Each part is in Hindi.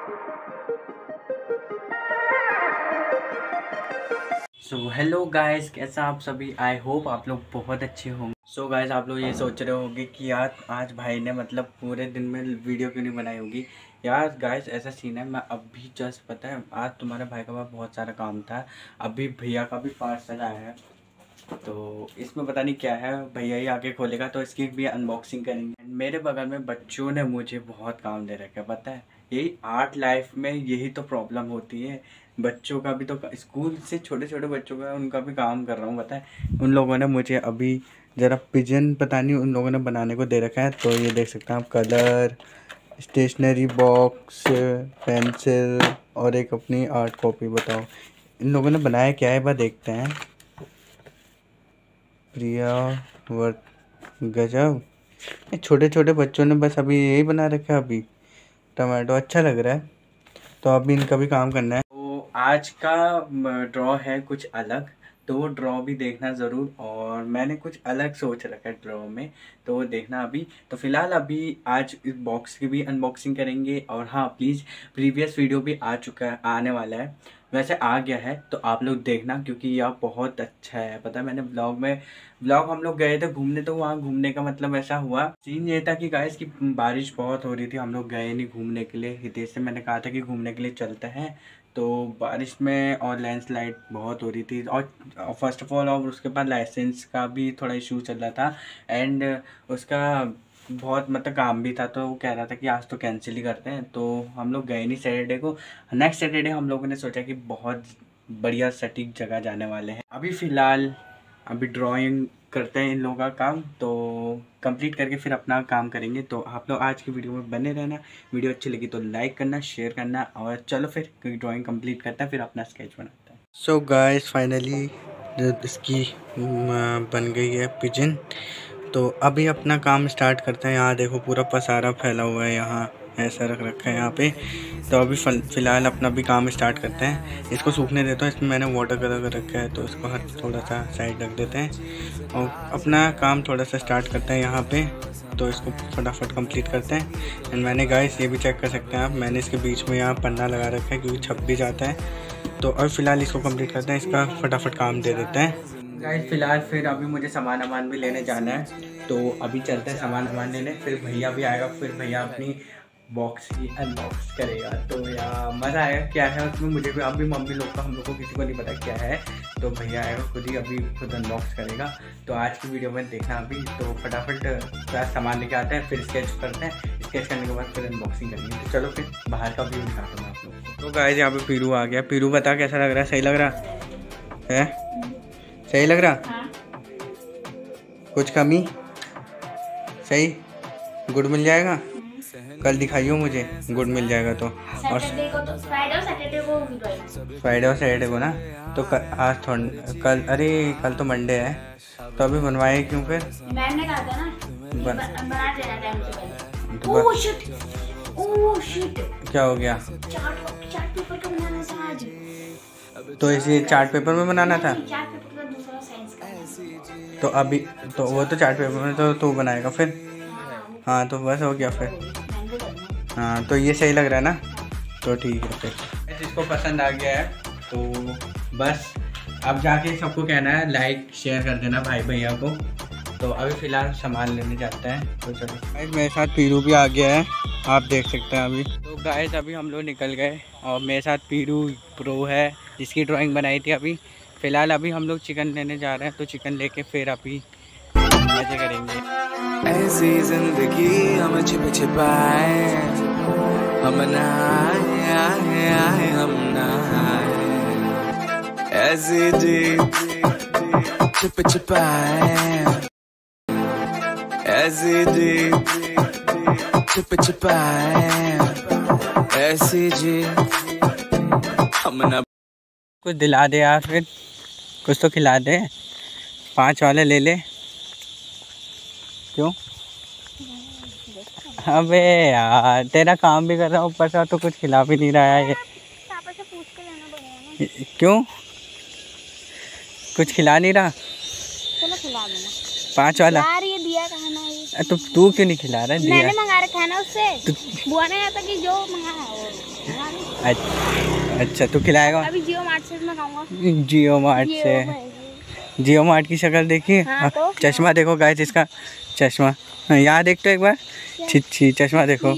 सो हेलो गाइस, कैसा आप सभी। आई होप आप लोग बहुत अच्छे होंगे। सो गाइस, आप लोग ये सोच रहे होंगे कि यार आज भाई ने मतलब पूरे दिन में वीडियो क्यों नहीं बनाई होगी। यार गाइस, ऐसा सीन है, मैं अभी जस्ट पता है आज तुम्हारे भाई का पास बहुत सारा काम था। अभी भैया का भी पार्सल आया है, तो इसमें पता नहीं क्या है। भैया ही आके खोलेगा तो इसकी भी अनबॉक्सिंग करेंगे। मेरे बगल में बच्चों ने मुझे बहुत काम दे रखा है, पता है। यही आर्ट लाइफ में यही तो प्रॉब्लम होती है। बच्चों का भी तो स्कूल से छोटे छोटे बच्चों का उनका भी काम कर रहा हूँ, पता है। उन लोगों ने मुझे अभी ज़रा पिजन पता नहीं उन लोगों ने बनाने को दे रखा है। तो ये देख सकते हैं आप, कलर, स्टेशनरी बॉक्स, पेंसिल और एक अपनी आर्ट कॉपी। बताओ इन लोगों ने बनाया क्या है, बस देखते हैं। प्रिया वर्त गजब, छोटे छोटे बच्चों ने बस अभी यही बना रखा है। अभी टमाटो अच्छा लग रहा है, तो अभी इनका भी काम करना है। तो आज का ड्रॉ है कुछ अलग, तो वो ड्रॉ भी देखना ज़रूर। और मैंने कुछ अलग सोच रखा है ड्रॉ में, तो वो देखना अभी। तो फिलहाल अभी आज इस बॉक्स की भी अनबॉक्सिंग करेंगे। और हाँ प्लीज़, प्रीवियस वीडियो भी आ चुका है, आने वाला है, वैसे आ गया है, तो आप लोग देखना क्योंकि यह बहुत अच्छा है। पता है, मैंने ब्लॉग हम लोग गए थे घूमने, तो वहाँ घूमने का मतलब ऐसा हुआ, सीन ये था कि गाइस की बारिश बहुत हो रही थी, हम लोग गए नहीं घूमने के लिए। हितेश से मैंने कहा था कि घूमने के लिए चलते हैं, तो बारिश में और लैंडस्लाइड बहुत हो रही थी। और फर्स्ट ऑफ ऑल, और उसके बाद लाइसेंस का भी थोड़ा इशू चल रहा था। एंड उसका बहुत मतलब काम भी था, तो वो कह रहा था कि आज तो कैंसिल ही करते हैं। तो हम लोग गए नहीं सैटरडे को। नेक्स्ट सैटरडे हम लोगों ने सोचा कि बहुत बढ़िया सटीक जगह जाने वाले हैं। अभी फ़िलहाल अभी ड्राइंग करते हैं इन लोगों का काम, तो कंप्लीट करके फिर अपना काम करेंगे। तो आप लोग आज की वीडियो में बने रहना। वीडियो अच्छी लगी तो लाइक करना, शेयर करना। और चलो फिर ड्राइंग कंप्लीट करते हैं, फिर अपना स्केच बनाते हैं। सो गाइस, फाइनली इसकी बन गई है पिजन। तो अभी अपना काम स्टार्ट करते हैं। यहाँ देखो पूरा पसारा फैला हुआ है, यहाँ ऐसा रख रखा है यहाँ पे। तो अभी फ़िलहाल अपना भी काम स्टार्ट करते हैं। इसको सूखने देता हूँ, इसमें मैंने वाटर कलर कर रखा है, तो इसको थोड़ा सा साइड रख देते हैं और अपना काम थोड़ा सा स्टार्ट करते हैं यहाँ पे। तो इसको फटाफट कंप्लीट करते हैं। एंड मैंने गाइस ये भी चेक कर सकते हैं आप, मैंने इसके बीच में यहाँ पन्ना लगा रखा है क्योंकि छप भी जाता है। तो अब फ़िलहाल इसको कंप्लीट करते हैं, इसका फटाफट काम दे देते हैं। गाइस फ़िलहाल फिर अभी मुझे सामान भी लेने जाना है, तो अभी चलते हैं सामान लेने। फिर भैया भी आएगा, फिर भैया अपनी बॉक्स की अनबॉक्स करेगा। तो यार मज़ा आएगा, क्या है उसमें मुझे भी, अभी मम्मी लोग का हम लोग को किसी को नहीं पता क्या है। तो भैया आएगा खुद ही, अभी खुद अनबॉक्स करेगा। तो आज की वीडियो में देखना अभी। तो फटाफट क्या सामान लेके आते हैं, फिर स्केच करते हैं। स्केच करने के बाद फिर अनबॉक्सिंग करेंगे। तो चलो फिर बाहर का व्यू दिखाता हूँ आप लोग को। तो गाइस यहाँ पे पीरू आ गया। पीरू बता कैसा लग रहा है, सही लग रहा है? सही लग रहा? कुछ कमी? सही? गुड मिल जाएगा? कल दिखाइयो मुझे, गुड मिल जाएगा तो। और फ्राइडे और सैटरडे को ना, तो आज थोड़ा कल, अरे कल तो मंडे है, तो अभी बनवाए क्यों फिर? मैम ने कहा था ना बना देना टाइम से पहले। ओह शिट, ओह शिट, क्या हो गया? चार्ट पेपर का बनाना था आज, तो इसे चार्ट पेपर में बनाना था। चार्ट पेपर का दूसरा साइंस का, तो अभी तो वो तो चार्ट पेपर में तो तू बनाएगा फिर। हाँ तो बस हो गया फिर। हाँ तो ये सही लग रहा है ना, तो ठीक है फिर। जिसको पसंद आ गया है तो बस अब जाके सबको कहना है लाइक शेयर कर देना भाई भैया को। तो अभी फ़िलहाल सामान लेने जाते हैं। तो चलो गाइस, मेरे साथ पीरू भी आ गया है, आप देख सकते हैं अभी। तो गाइस अभी हम लोग निकल गए और मेरे साथ पीरू प्रो है जिसकी ड्राइंग बनाई थी अभी। फ़िलहाल अभी हम लोग चिकन लेने जा रहे हैं, तो चिकन लेके फिर अभी मज़े करेंगे। ऐसी जिंदगी हम छिप छिपाए, हम नहाए हम नहाए, ऐसी जी छिप छिपाए, ऐसी जी छिप छिपाए, ऐसी जी हम ना। कुछ दिला दे यार, फिर कुछ तो खिला दे, 5 वाले ले ले। क्यों? अबे यार तेरा काम भी कर रहा हूँ ऊपर से, तो कुछ खिला भी नहीं रहा है ये। पापा से पूछ के लेना पड़ेगा ना। क्यों? कुछ खिला नहीं रहा? चलो खिला देना। 5 वाला यार, ये दिया कहाँ ना ये। तो तू क्यों नहीं खिला रहा है? मैंने मंगा रखा है ना उससे। बुआ ने कहा था कि जो मंगा है वो मंगा लो। अच्छा तू खिलाएगा? अभी जियो मार्ट से मंगाऊंगा। जियो मार्ट से? जियो मार्ट की शक्ल देखिए। हाँ, तो? चश्मा देखो गाइस इसका, चश्मा यहाँ देख तो एक बार, छिच्छी चश्मा देखो।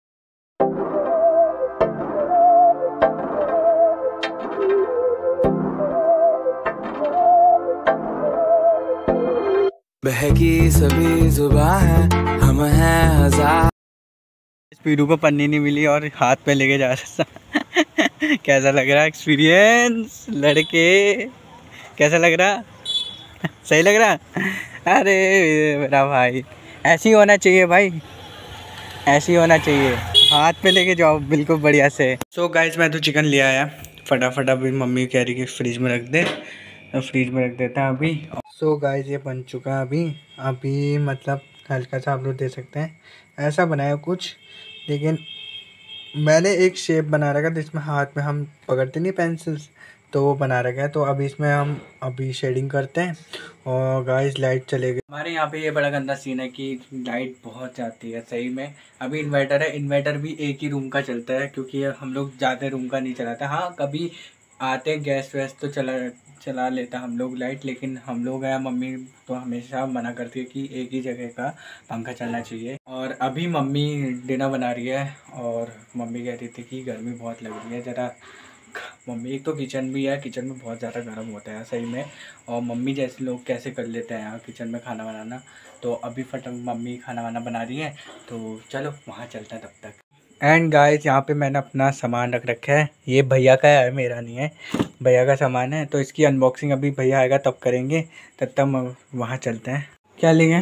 बहकी सभी जुबां हैं, हम हैं हजार। स्पीडू को पन्नी नहीं मिली और हाथ पे लेके जा रहा था। कैसा लग रहा है एक्सपीरियंस लड़के? कैसा लग रहा? सही लग रहा? अरे मेरा भाई ऐसे ही होना चाहिए भाई, ऐसे ही होना चाहिए, हाथ पे लेके जाओ बिल्कुल बढ़िया से। सो गाइस मैं तो चिकन ले आया फटाफट, अभी मम्मी कह रही कि फ्रिज में रख दे, तो फ्रिज में रख देता है अभी। सो गाइस ये बन चुका है अभी मतलब हल्का सा आप लोग दे सकते हैं, ऐसा बनाया कुछ, लेकिन मैंने एक शेप बना रखा जिसमें हाथ में हम पकड़ते नहीं पेंसिल्स, तो वो बना रखा है। तो अभी इसमें हम अभी शेडिंग करते हैं और गाइस लाइट चलेगी। हमारे यहाँ पे ये बड़ा गंदा सीन है कि लाइट बहुत जाती है सही में। अभी इन्वर्टर है, इन्वर्टर भी एक ही रूम का चलता है क्योंकि हम लोग ज़्यादा रूम का नहीं चलाते। हाँ कभी आते गैस वैस तो चला लेता हम लोग लाइट, लेकिन हम लोग हैं, मम्मी तो हमेशा मना करती है कि एक ही जगह का पंखा चलना चाहिए। और अभी मम्मी डिनर बना रही है और मम्मी कह रही थी कि गर्मी बहुत लग रही है ज़रा। मम्मी एक तो किचन भी है, किचन में बहुत ज़्यादा गर्म होता है सही में, और मम्मी जैसे लोग कैसे कर लेते हैं यहाँ किचन में खाना बनाना। तो अभी मम्मी खाना वाना बना रही है, तो चलो वहाँ चलते हैं तब तक। एंड गाइस यहाँ पे मैंने अपना सामान रख रखा है, ये भैया का है मेरा नहीं है, भैया का सामान है। तो इसकी अनबॉक्सिंग अभी भैया आएगा तब करेंगे, तब वहाँ चलते हैं। क्या लिए?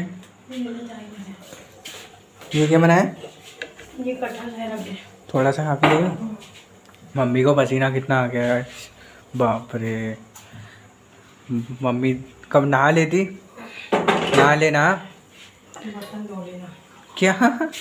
ये क्या बनाया? ये कटहल है रखे। थोड़ा सा खा के देखो। मम्मी को पसीना कितना आ गया है, बाप रे। मम्मी कब नहा लेती? नहा लेना क्या?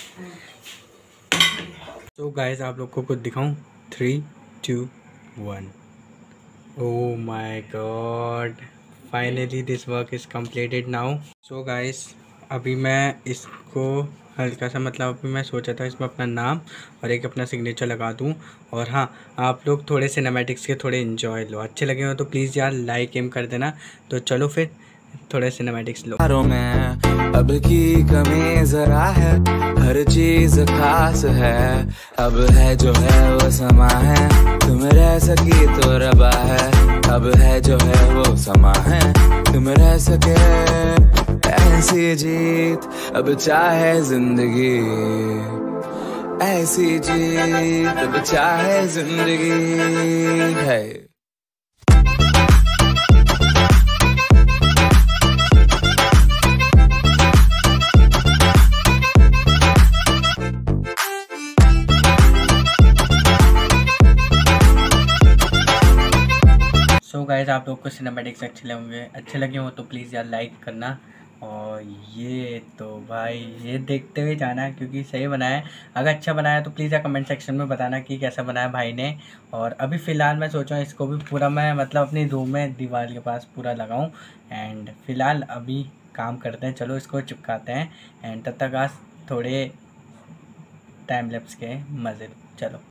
तो गाइस आप लोग को कुछ दिखाऊं, 3, 2, 1। Oh my god, finally this work is completed now. So guys अभी मैं इसको हल्का सा मतलब अभी मैं सोचा था इसमें अपना नाम और एक अपना सिग्नेचर लगा दूं। और हाँ आप लोग थोड़े सिनेमैटिक्स के थोड़े इन्जॉय लो, अच्छे लगे हो तो प्लीज़ यार लाइक एम कर देना। तो चलो फिर थोड़े सिनेमैटिक्स लो। में अब की कमी जरा है, हर चीज खास है, अब है जो है वो समा है, तुम रह सकी तो रबा है, अब है जो है वो समा है, तुम रह सके ऐसी जीत, अब चाहे जिंदगी ऐसी जीत, अब चाहे जिंदगी है। सो गाइस आप लोग को सिनेमैटिक्स अच्छे लगे हो तो प्लीज़ यार लाइक करना। और ये तो भाई ये देखते हुए जाना क्योंकि सही बनाया है। अगर अच्छा बनाया तो प्लीज़ यार कमेंट सेक्शन में बताना कि कैसा बनाया भाई ने। और अभी फ़िलहाल मैं सोचा इसको भी पूरा मैं मतलब अपनी रूम में दीवार के पास पूरा लगाऊं। एंड फ़िलहाल अभी काम करते हैं, चलो इसको चिपकाते हैं। एंड तब तक आज थोड़े टाइम लैप्स के मज़े चलो।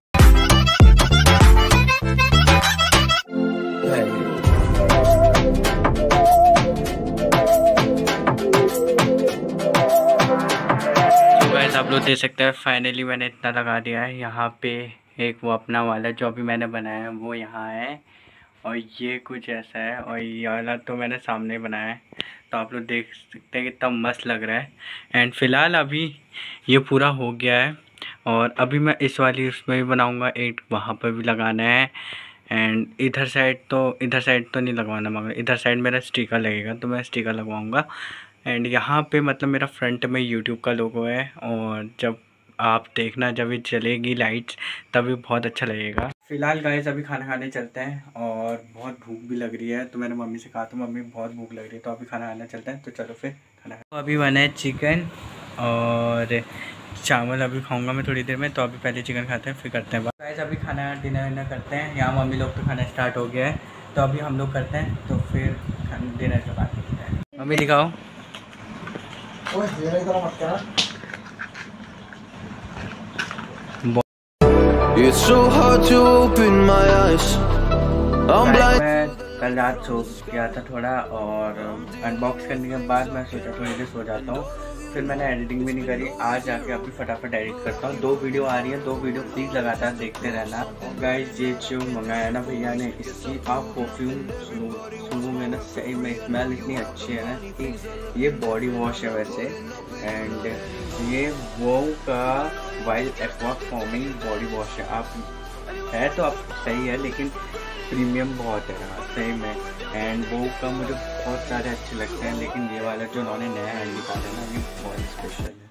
आप लोग देख सकते हैं फाइनली मैंने इतना लगा दिया है। यहाँ पे एक वो अपना वाला जो अभी मैंने बनाया है वो यहाँ है, और ये कुछ ऐसा है, और ये वाला तो मैंने सामने बनाया है। तो आप लोग देख सकते हैं कितना मस्त लग रहा है। एंड फ़िलहाल अभी ये पूरा हो गया है, और अभी मैं इस वाली उसमें भी बनाऊँगा, एक वहाँ पर भी लगाना है। एंड इधर साइड तो नहीं लगवाना, मगर इधर साइड मेरा स्टिकर लगेगा तो मैं स्टिकर लगवाऊँगा। एंड यहाँ पे मतलब मेरा फ्रंट में यूट्यूब का लोगो है, और जब आप देखना जब ये चलेगी लाइट्स तभी बहुत अच्छा लगेगा। फ़िलहाल गाइस अभी खाना खाने चलते हैं, और बहुत भूख भी लग रही है। तो मैंने मम्मी से कहा तो मम्मी बहुत भूख लग रही है तो अभी खाना खाने चलते हैं। तो चलो फिर खाना। तो अभी बना है चिकन और चावल अभी खाऊंगा मैं थोड़ी देर में। तो अभी पहले चिकन खाते हैं फिर करते हैं बात। गाइस अभी खाना डिनर करते हैं। यहाँ मम्मी लोग तो खाना स्टार्ट हो गया है, तो अभी हम लोग करते हैं, तो फिर डिनर के बाद करते हैं। मम्मी दिखाओ It's so hard to open my eyes. I'm blind. मैं कल रात सो गया था थोड़ा, और अनबॉक्स करने के बाद मैं सोचा थोड़ी देर सो जाता हूँ, फिर मैंने एडिटिंग भी नहीं करी। आज जाके अभी फटाफट एडिट करता हूँ। 2 वीडियो आ रही है, 2 वीडियो प्लीज़ लगातार देखते रहना। गाइस ये जो मंगाया ना भैया ने, इसकी आप परफ्यूम सुनो में ना, सही में स्मेल इतनी अच्छी है ना कि ये बॉडी वॉश है वैसे, एंड ये वो का wild aqua foaming body wash है। आप है तो आप सही है, लेकिन प्रीमियम बहुत है सही में। एंड वो का मुझे बहुत सारे अच्छे लगते हैं, लेकिन ये वाला जो उन्होंने नया हैंड निकाला है ना, ये बहुत स्पेशल है।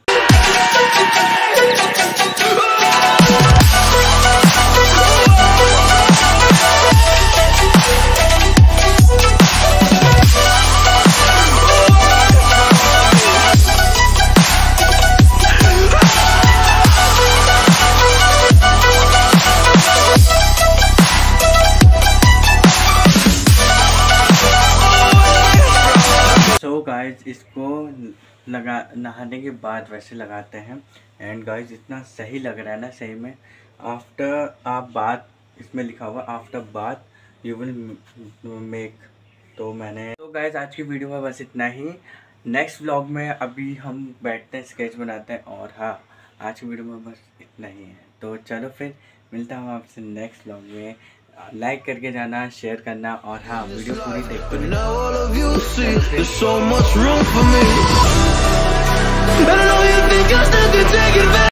गाइज इसको नहाने के बाद वैसे लगाते हैं, एंड गाइज इतना सही लग रहा है ना सही में। आफ्टर आप बात, इसमें लिखा हुआ after bath you will make. तो गाइज आज की वीडियो में बस इतना ही। नेक्स्ट व्लॉग में अभी हम बैठते हैं, स्केच बनाते हैं, और हाँ आज की वीडियो में बस इतना ही है। तो चलो फिर मिलता हूँ आपसे नेक्स्ट व्लॉग में। लाइक करके जाना, शेयर करना, और हाँ वीडियो पूरी देखो।